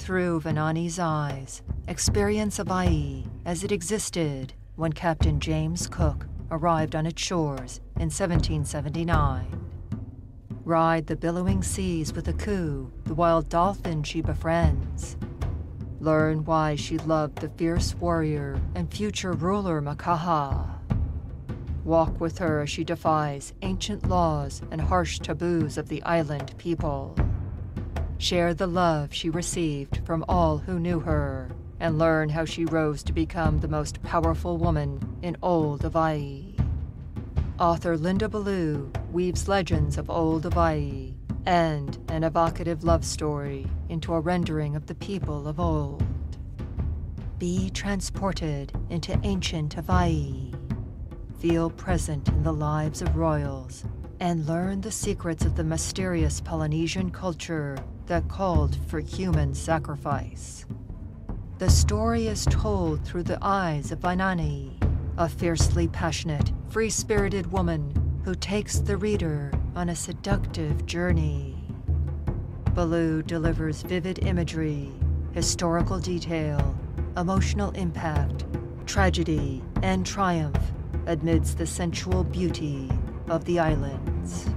through Vanaani's eyes, experience Hawaii as it existed when Captain James Cook arrived on its shores in 1779. Ride the billowing seas with Aku, the wild dolphin she befriends. Learn why she loved the fierce warrior and future ruler Makaha. Walk with her as she defies ancient laws and harsh taboos of the island people. Share the love she received from all who knew her, and learn how she rose to become the most powerful woman in old Hawaii. Author Linda Ballou weaves legends of old Hawaii and an evocative love story into a rendering of the people of old. Be transported into ancient Hawaii. Feel present in the lives of royals and learn the secrets of the mysterious Polynesian culture that called for human sacrifice. The story is told through the eyes of Vanaani, a fiercely passionate, free-spirited woman who takes the reader on a seductive journey. Ballou delivers vivid imagery, historical detail, emotional impact, tragedy, and triumph amidst the sensual beauty of the islands.